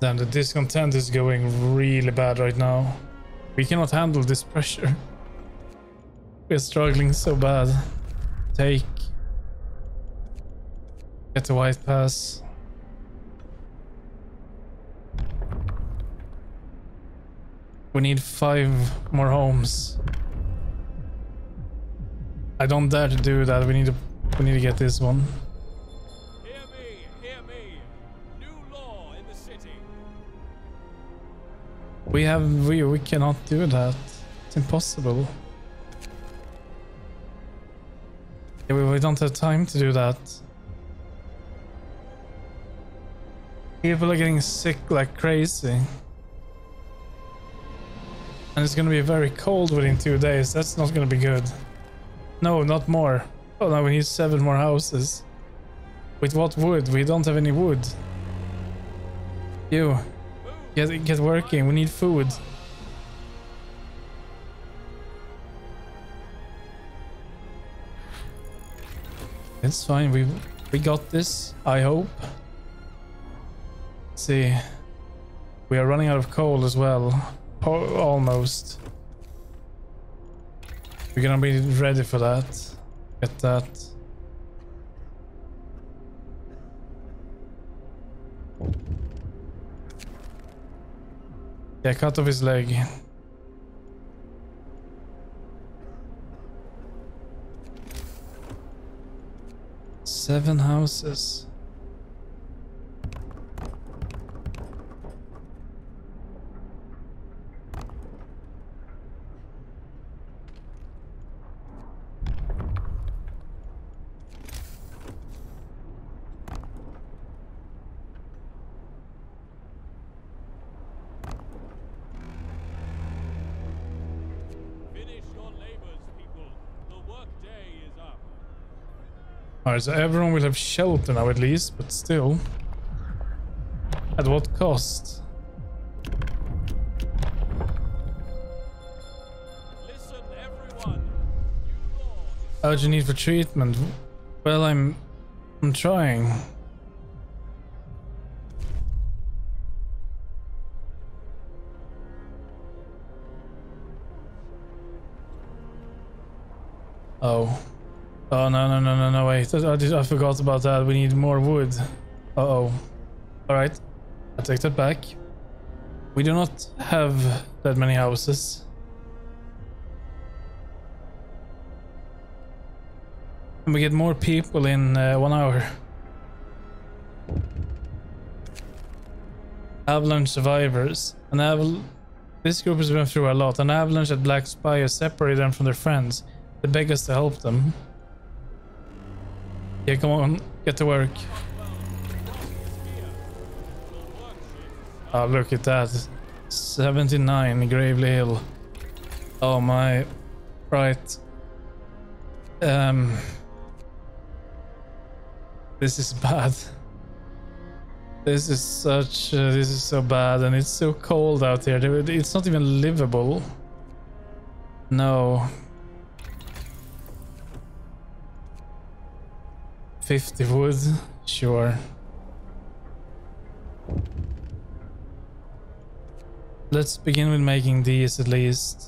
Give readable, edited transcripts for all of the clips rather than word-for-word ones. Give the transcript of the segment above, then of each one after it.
Then the discontent is going really bad right now. We cannot handle this pressure. We're struggling so bad. Get the White Pass. We need 5 more homes. I don't dare to do that. We need to get this one. Hear me. New law in the city. We cannot do that. It's impossible. Yeah, we don't have time to do that. People are getting sick like crazy. And it's gonna be very cold within 2 days. That's not gonna be good. No, not more. Oh no, we need 7 more houses. With what wood? We don't have any wood. You. Get working. We need food. It's fine. We got this. I hope. Let's see. We are running out of coal as well. Almost. We're gonna be ready for that. Get that. Yeah, cut off his leg. Seven houses. Alright, so everyone will have shelter now at least, but still. At what cost? Listen, everyone. Urgent need for treatment. Well, I'm trying. Oh. Oh, no, wait. I forgot about that. We need more wood. Uh-oh. Alright. I take that back. We do not have that many houses. And we get more people in 1 hour. Avalanche survivors. This group has been through a lot. An avalanche at Black Spire separated them from their friends. They beg us to help them. Yeah, come on, get to work. Oh, look at that. 79, Gravely Hill. Oh my. Right. This is bad. This is so bad, and it's so cold out here. It's not even livable. No. 50 wood, sure. Let's begin with making these at least.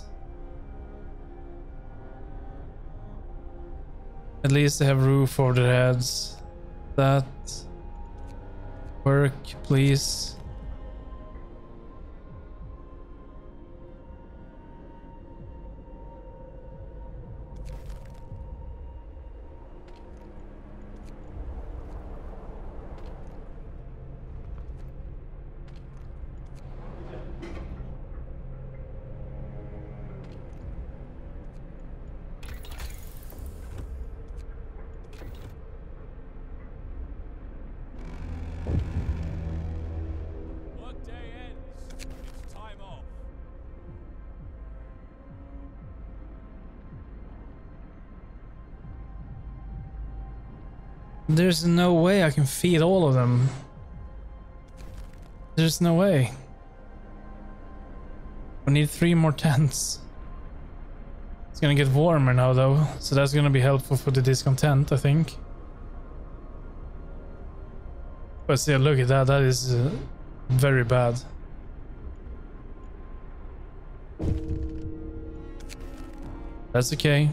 At least they have roof over their heads. That. Work, please. There's no way I can feed all of them. There's no way. We need 3 more tents. It's gonna get warmer now though, so that's gonna be helpful for the discontent, I think. But still, look at that. That is very bad. That's okay.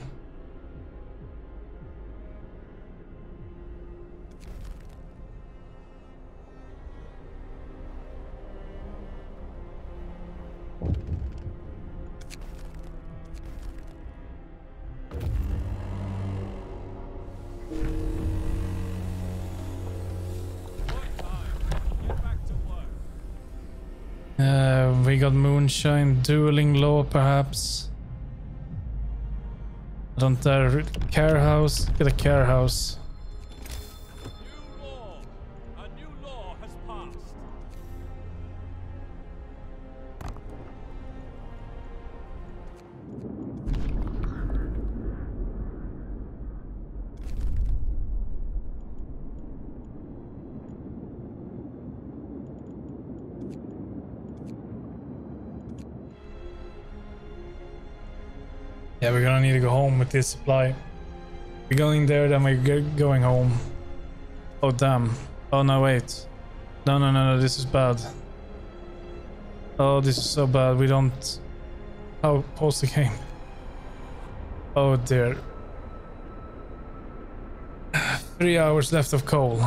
We got moonshine, dueling law, perhaps. I don't dare. Care house. Get a care house. New law. A new law has passed. Yeah, we're gonna need to go home with this supply. We're going there, then we're going home. Oh, damn. Oh, no, wait. No, this is bad. Oh, this is so bad. We don't... Oh, pause the game. Oh, dear. 3 hours left of coal.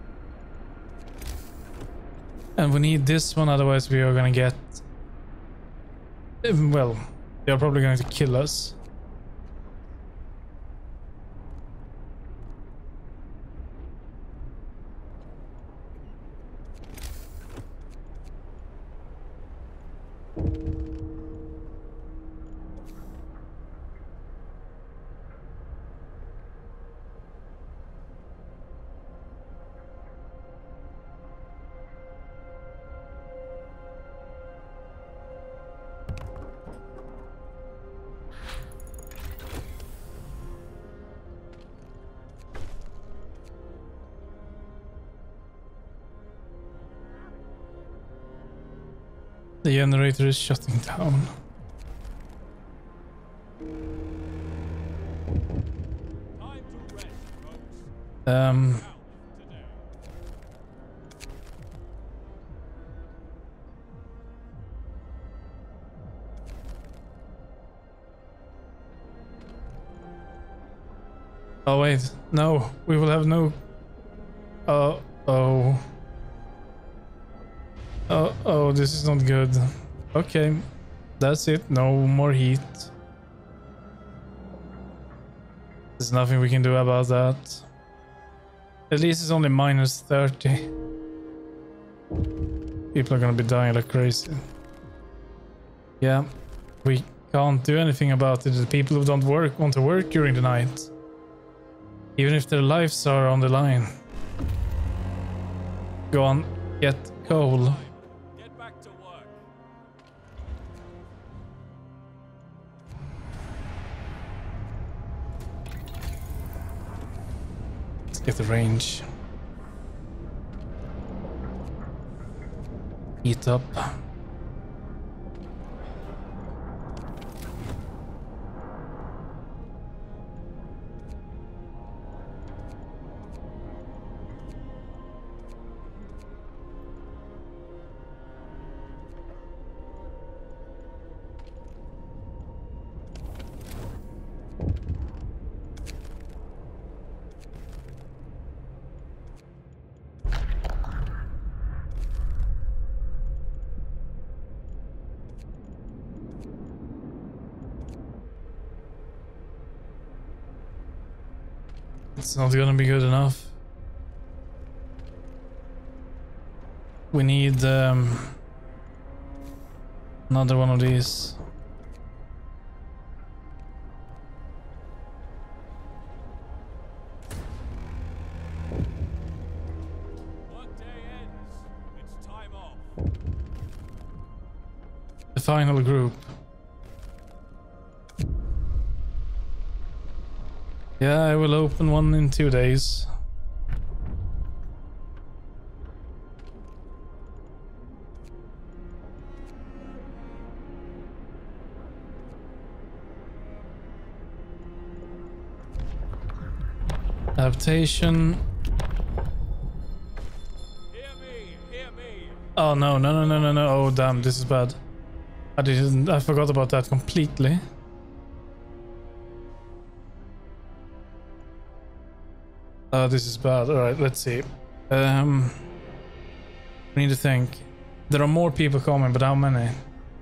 And we need this one, otherwise we are gonna get... Well, they are probably going to kill us. The generator is shutting down. Time to rest, folks. Um, Out today. oh wait, no, we will have no... Oh, this is not good. Okay, that's it, no more heat. There's nothing we can do about that. At least it's only minus 30. People are gonna be dying like crazy. Yeah, we can't do anything about it. The people who don't want to work during the night. Even if their lives are on the line. Go on, get coal. Get back to work. Let's get the range. Heat up. It's not gonna be good enough. We need another one of these. Workday ends. It's time off. The final group. Yeah, I will open one in 2 days. Adaptation. Hear me, hear me. Oh, Oh no, no, no, no, no, no. Oh damn, this is bad. I forgot about that completely. Oh, this is bad. Alright, let's see. We need to think. There are more people coming, but how many?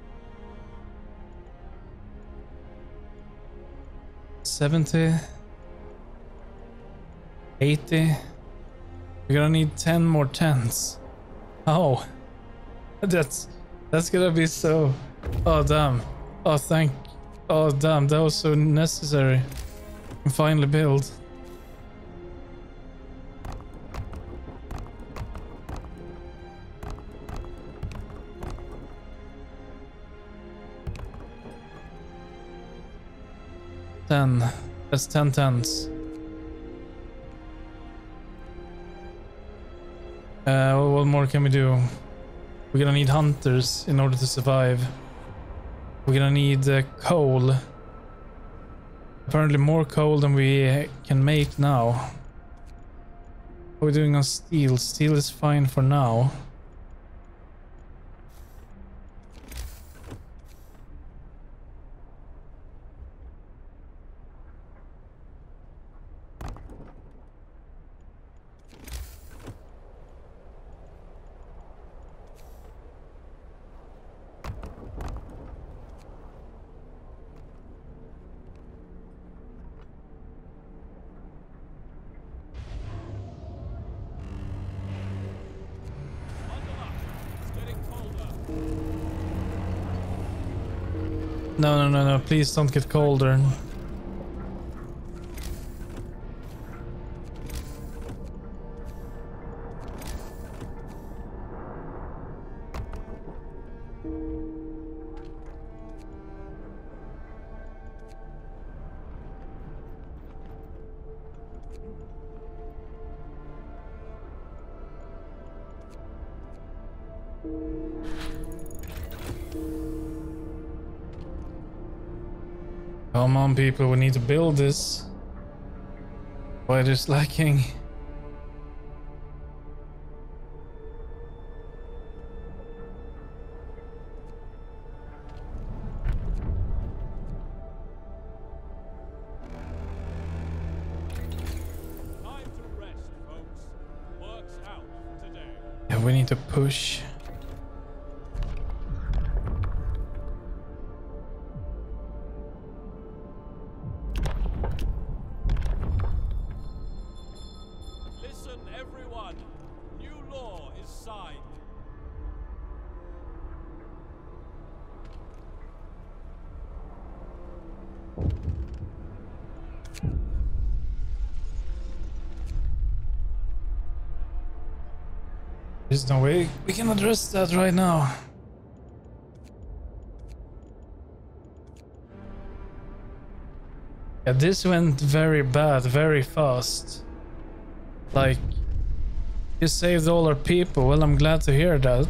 70? 80? We're gonna need 10 more tents. Oh. That's gonna be so... Oh damn. Oh thank... Oh damn, that was so necessary. And finally build. That's 10 tents. What more can we do? We're gonna need hunters in order to survive. We're gonna need coal. Apparently more coal than we can make now. What are we doing on steel? Steel is fine for now. No, no, no, no, please don't get colder. Come on, people, we need to build this. Why it is lacking? Time to rest, folks. Work's out for today. Yeah, we need to push. Listen, everyone. New law is signed. There's no way we can address that right now. Yeah, this went very bad, very fast. Like, you saved all our people. Well, I'm glad to hear that.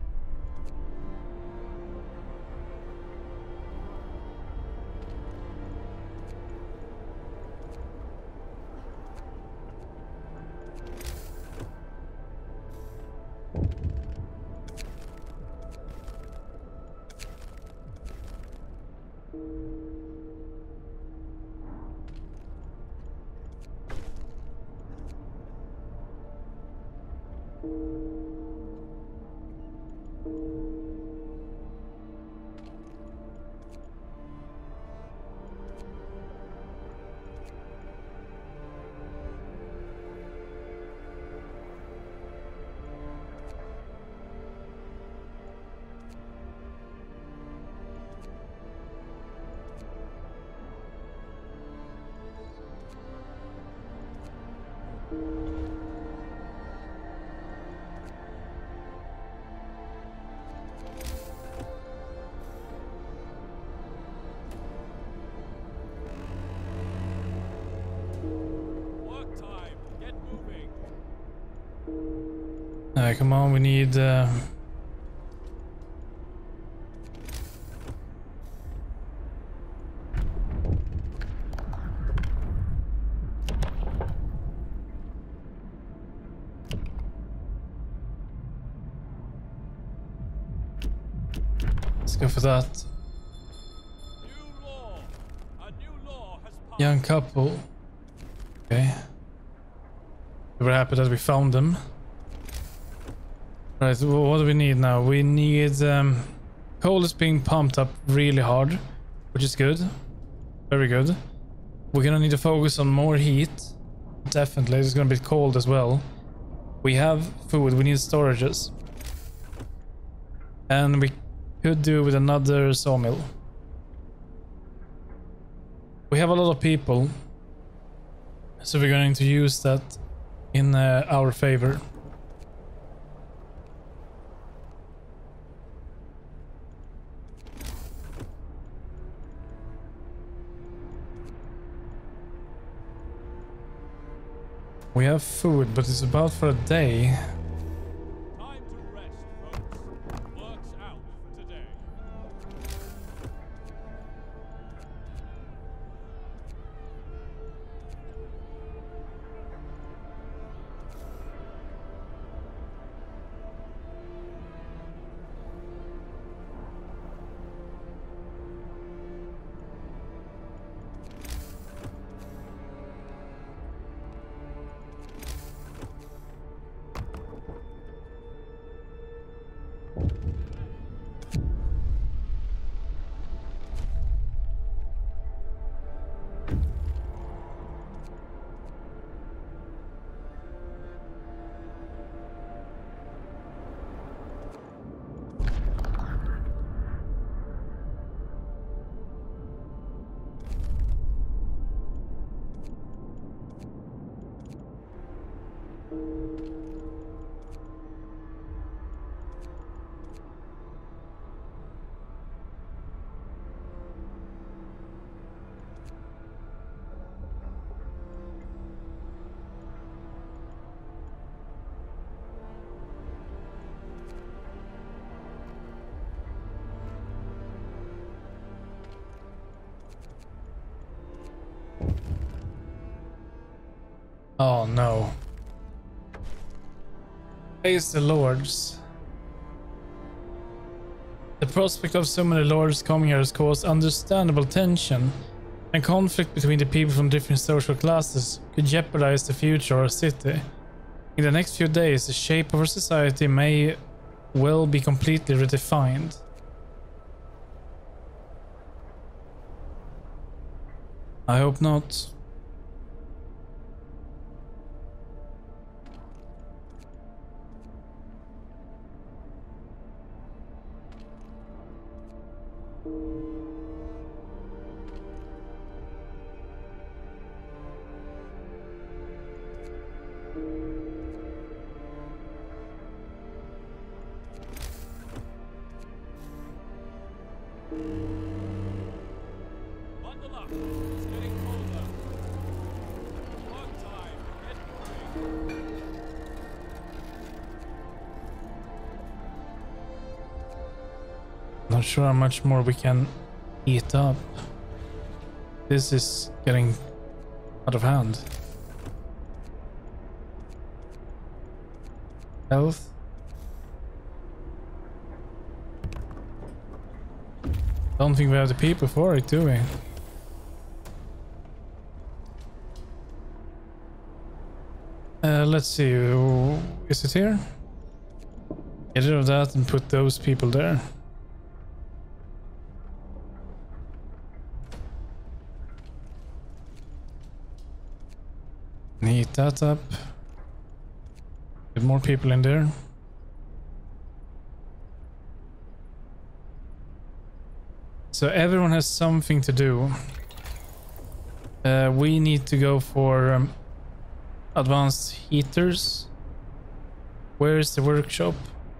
Work time. Get moving. Come on, we need... Let's go for that. New law. A new law has passed. Young couple. Okay. We're happy that we found them. Right, so what do we need now? We need coal is being pumped up really hard, which is good. Very good. We're gonna need to focus on more heat. Definitely, it's gonna be cold as well. We have food, we need storages. And we could do with another sawmill. We have a lot of people, so we're going to use that in our favor. We have food, but it's about for a day. Time to rest, folks. Work's out for today. Oh no. Praise the lords. The prospect of so many lords coming here has caused understandable tension, and conflict between the people from different social classes could jeopardize the future of our city. In the next few days, the shape of our society may well be completely redefined. I hope not. Bundle up. It's getting colder. Work time. Get moving. Not sure how much more we can eat up. This is getting out of hand. Health. Don't think we have the people for it, do we? Let's see. Is it here? Get rid of that and put those people there. Heat that up. Get more people in there. So everyone has something to do. We need to go for advanced heaters. Where is the workshop?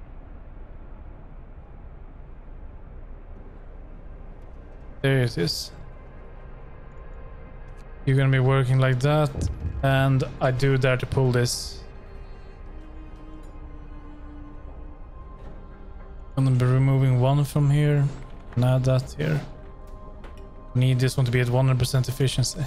There it is. You're gonna be working like that, and I do dare to pull this. I'm gonna be removing one from here and add that here. Need this one to be at 100% efficiency.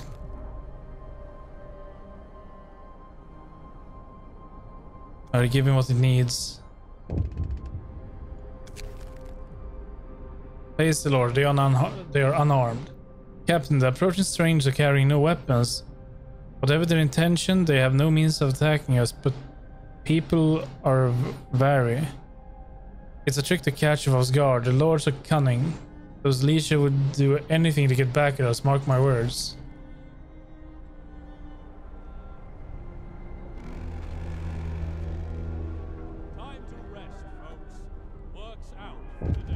Alright, give him what it needs. Praise the Lord, they are unarmed. Captain, the approaching strangers are carrying no weapons. Whatever their intention, they have no means of attacking us, but people are wary. It's a trick to catch us off guard. The lords are cunning. Those Leisha would do anything to get back at us, mark my words. Time to rest, folks. Work's out for today.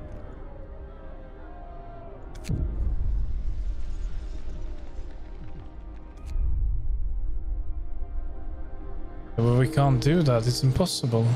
But we can't do that, it's impossible.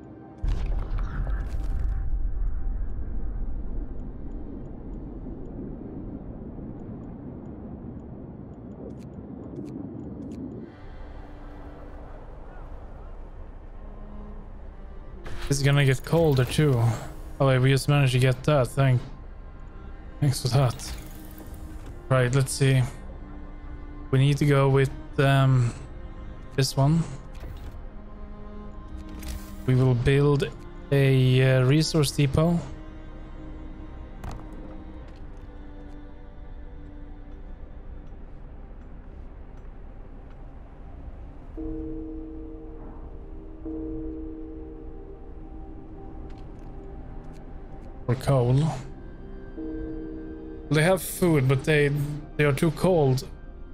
It's gonna get colder too. Oh wait, we just managed to get that. Thanks for that. Right, let's see. We need to go with this one. We will build a resource depot. For coal. They have food, but they are too cold.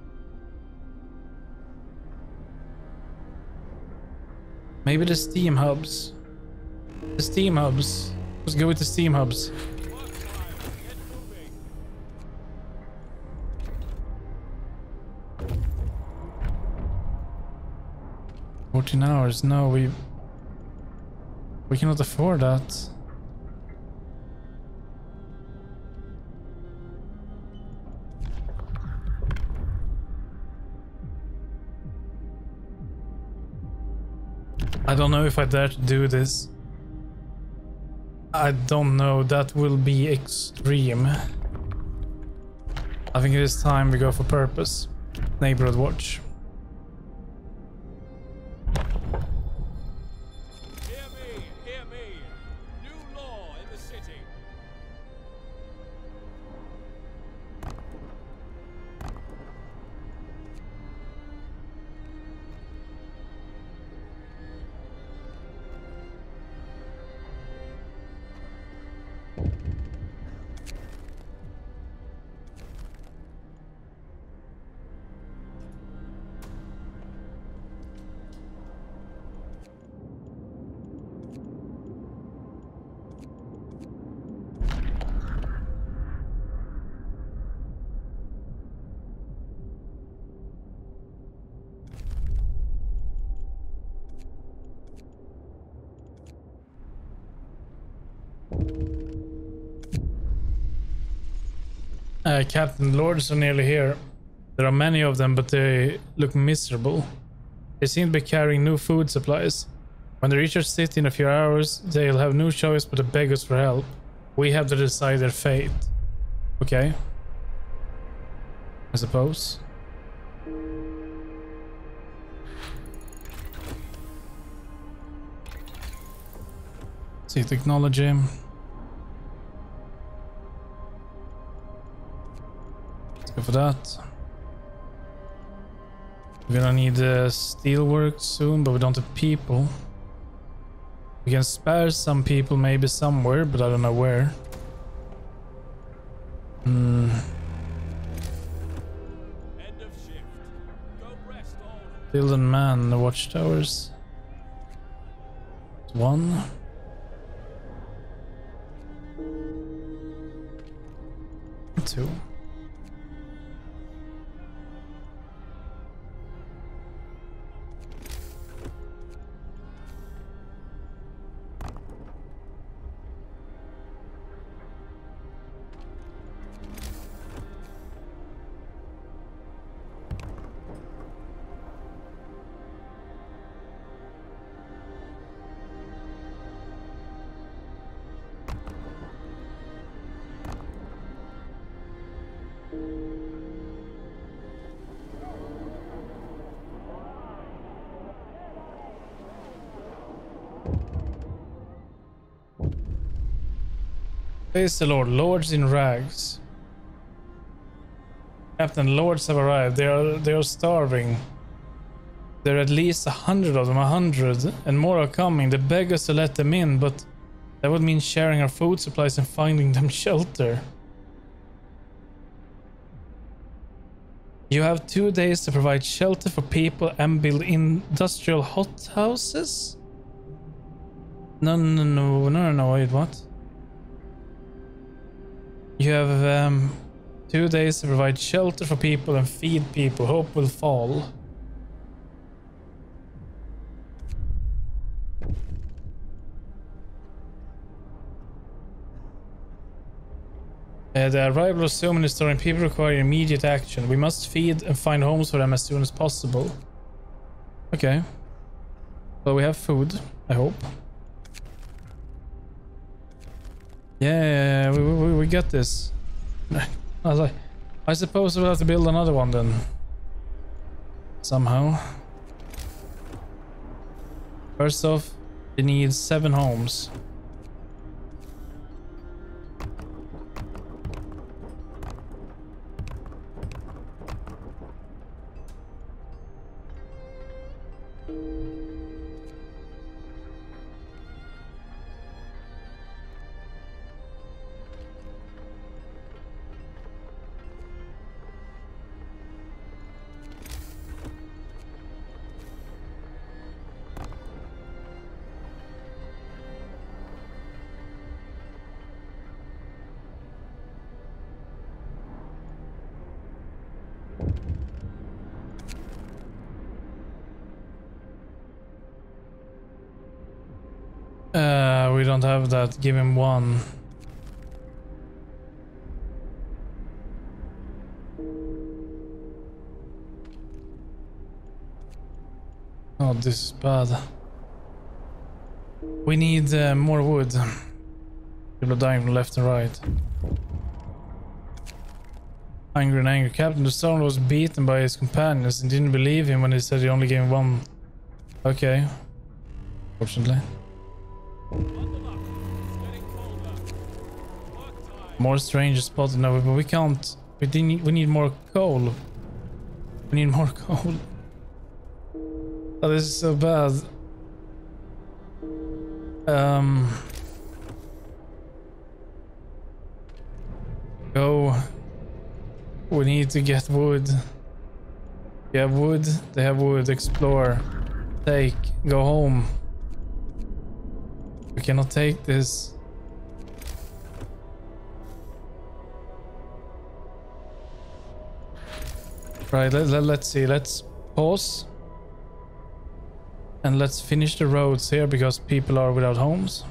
Maybe the steam hubs. The steam hubs. Let's go with the steam hubs. Work time. Get moving. 14 hours. No, we cannot afford that. I don't know if I dare to do this. I don't know, that will be extreme. I think it is time we go for purpose. Neighborhood watch. Hear me, hear me. New law in the city. Captain, lords are nearly here. There are many of them, but they look miserable. They seem to be carrying no food supplies. When they reach our city in a few hours, they'll have no choice but to beg us for help. We have to decide their fate. Okay. I suppose. See technology. Go for that. We're gonna need steelwork soon, but we don't have people. We can spare some people maybe somewhere, but I don't know where. End of shift. Go rest all. Build and man the watchtowers. One. Two. Praise the Lord. Lords in rags. Captain, lords have arrived. They are starving. There are at least 100 of them, 100, and more are coming. They beg us to let them in, but that would mean sharing our food supplies and finding them shelter. You have 2 days to provide shelter for people and build industrial hothouses? No, wait, what? You have 2 days to provide shelter for people and feed people. Hope will fall. The arrival of so many starving people require immediate action. We must feed and find homes for them as soon as possible. Okay. Well, we have food, I hope. Yeah, we got this. I was like, I suppose we'll have to build another one then. Somehow. First off, we need 7 homes. We don't have that. Give him 1. Oh, this is bad. We need more wood. People are dying from left and right. Angry and angry. Captain, the stone was beaten by his companions and didn't believe him when he said he only gave him 1. Okay. Fortunately. Bundle up. It's getting colder. Work time. More strangers spotted now, but we can't. We need more coal. We need more coal. Oh, this is so bad. Go. We need to get wood. We have wood. They have wood. Explore. Take. Go home. We cannot take this. Right, let's see. Let's pause. And let's finish the roads here because people are without homes.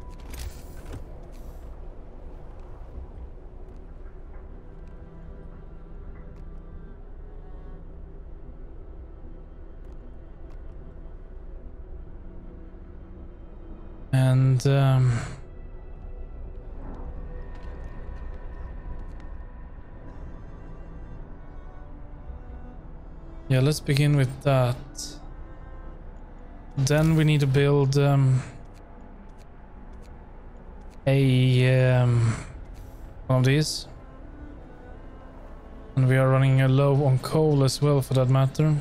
And yeah, let's begin with that. Then we need to build one of these. And we are running low on coal as well, for that matter.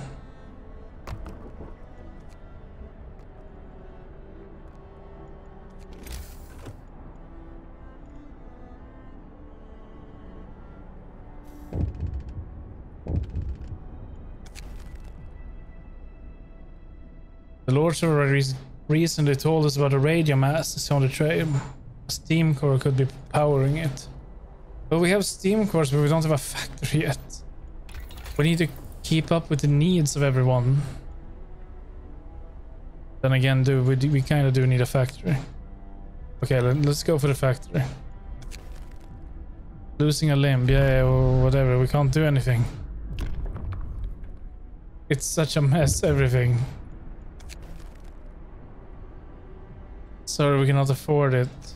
The Lords have recently told us about a radio mast on the trail. A steam core could be powering it. Well, we have steam cores, but we don't have a factory yet. We need to keep up with the needs of everyone. Then again, we kind of do need a factory. Okay, let's go for the factory. Losing a limb, yeah, or whatever. We can't do anything. It's such a mess, everything. Sorry, we cannot afford it.